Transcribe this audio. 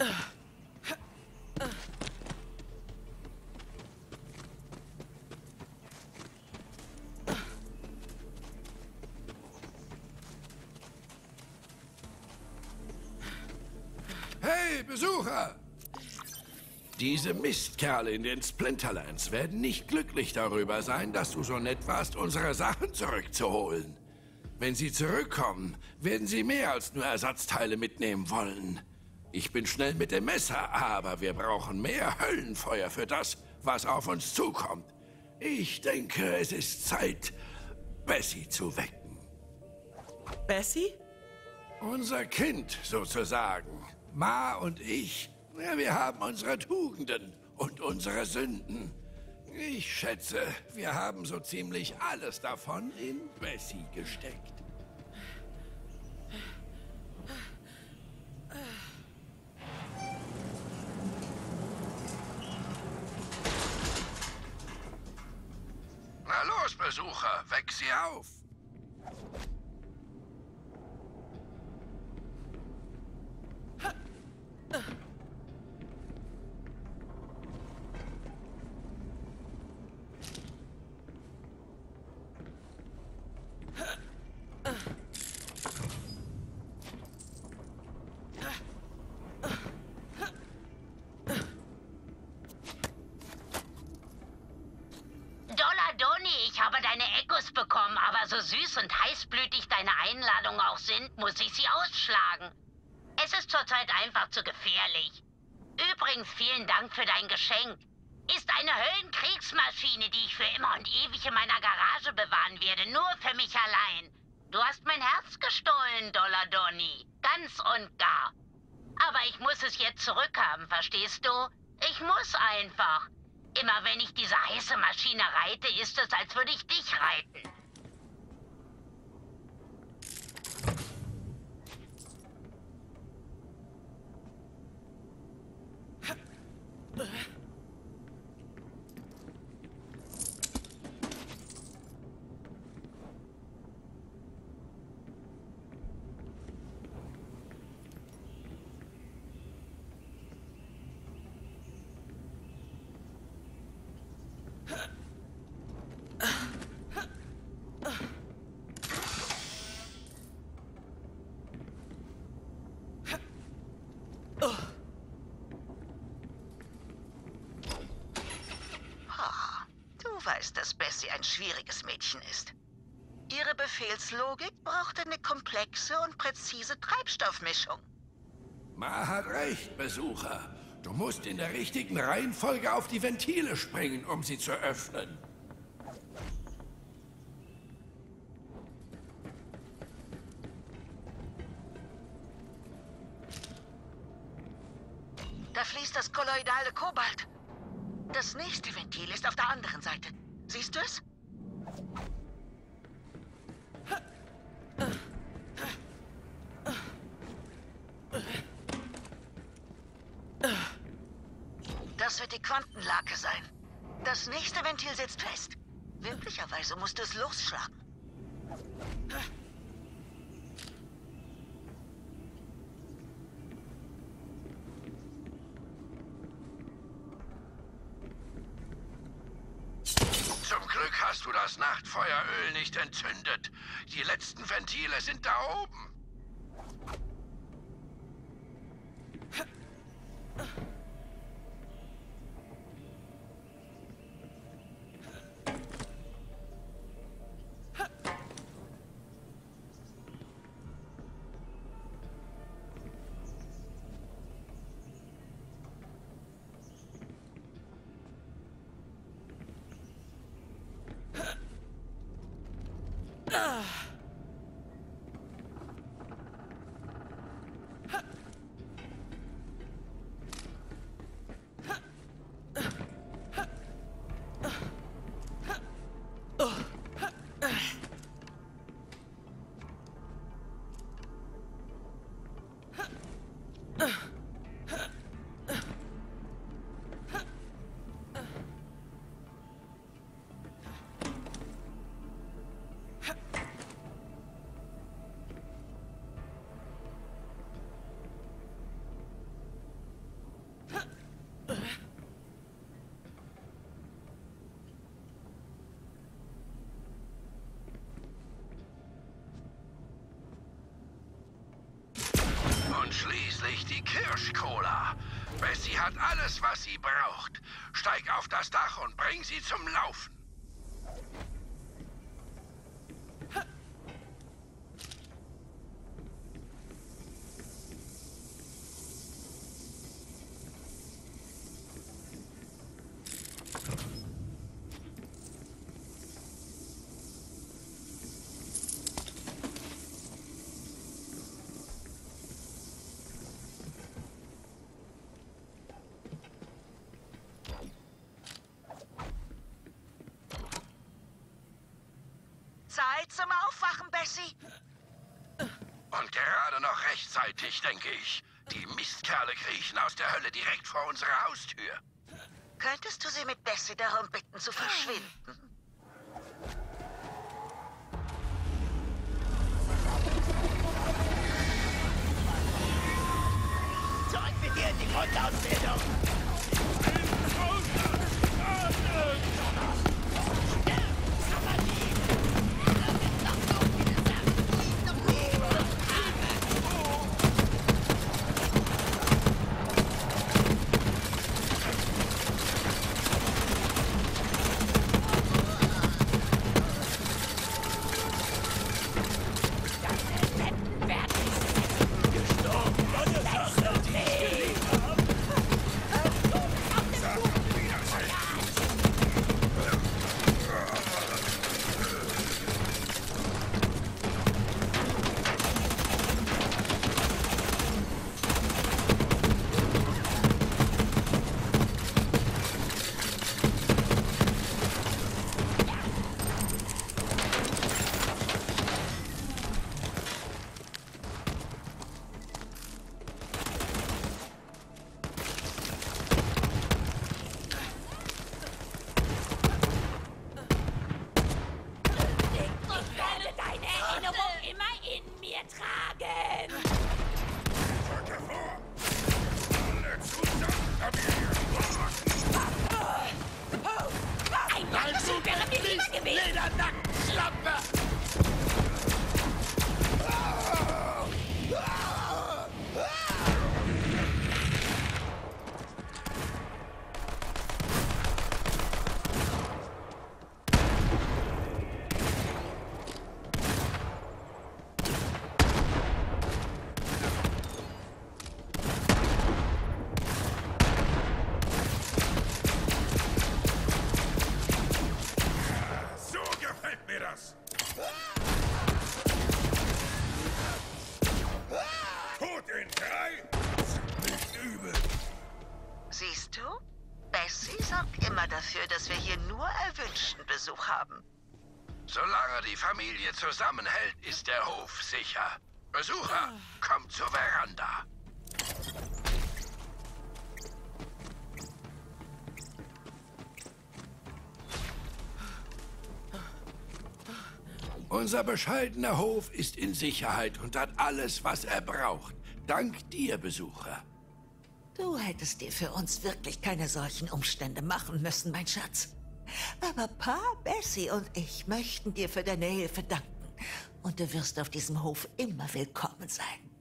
Hey, Besucher! Diese Mistkerle in den Splinterlands werden nicht glücklich darüber sein, dass du so nett warst, unsere Sachen zurückzuholen. Wenn sie zurückkommen, werden sie mehr als nur Ersatzteile mitnehmen wollen. Ich bin schnell mit dem Messer, aber wir brauchen mehr Höllenfeuer für das, was auf uns zukommt. Ich denke, es ist Zeit, Bessie zu wecken. Bessie? Unser Kind, sozusagen. Ma und ich, ja, wir haben unsere Tugenden und unsere Sünden. Ich schätze, wir haben so ziemlich alles davon in Bessie gesteckt. Na los, Besucher, weck sie auf! Ich habe deine Echos bekommen, aber so süß und heißblütig deine Einladungen auch sind, muss ich sie ausschlagen. Es ist zurzeit einfach zu gefährlich. Übrigens, vielen Dank für dein Geschenk. Ist eine Höllenkriegsmaschine, die ich für immer und ewig in meiner Garage bewahren werde, nur für mich allein. Du hast mein Herz gestohlen, Dollar Donny. Ganz und gar. Aber ich muss es jetzt zurückhaben, verstehst du? Ich muss einfach. Immer wenn ich diese heiße Maschine reite, ist es, als würde ich dich reiten. Du weißt, dass Bessie ein schwieriges Mädchen ist. Ihre Befehlslogik braucht eine komplexe und präzise Treibstoffmischung. Ma hat recht, Besucher. Du musst in der richtigen Reihenfolge auf die Ventile springen, um sie zu öffnen. Da fließt das kolloidale Kobalt. Das nächste Ventil ist auf der anderen Seite. Siehst du es? Das wird die Quantenlake sein. Das nächste Ventil sitzt fest. Möglicherweise musst du es losschlagen. Zum Glück hast du das Nachtfeueröl nicht entzündet. Die letzten Ventile sind da oben. Kirschcola. Bessie hat alles, was sie braucht. Steig auf das Dach und bring sie zum Laufen. Zeit zum Aufwachen, Bessie. Und gerade noch rechtzeitig, denke ich. Die Mistkerle kriechen aus der Hölle direkt vor unserer Haustür. Könntest du sie mit Bessie darum bitten, zu verschwinden? Zurück mit dir in die Grundausbildung! Siehst du? Bessie sorgt immer dafür, dass wir hier nur erwünschten Besuch haben. Solange die Familie zusammenhält, ist der Hof sicher. Besucher, kommt zur Veranda. Unser bescheidener Hof ist in Sicherheit und hat alles, was er braucht. Dank dir, Besucher. Du hättest dir für uns wirklich keine solchen Umstände machen müssen, mein Schatz. Aber Pa, Bessie und ich möchten dir für deine Hilfe danken. Und du wirst auf diesem Hof immer willkommen sein.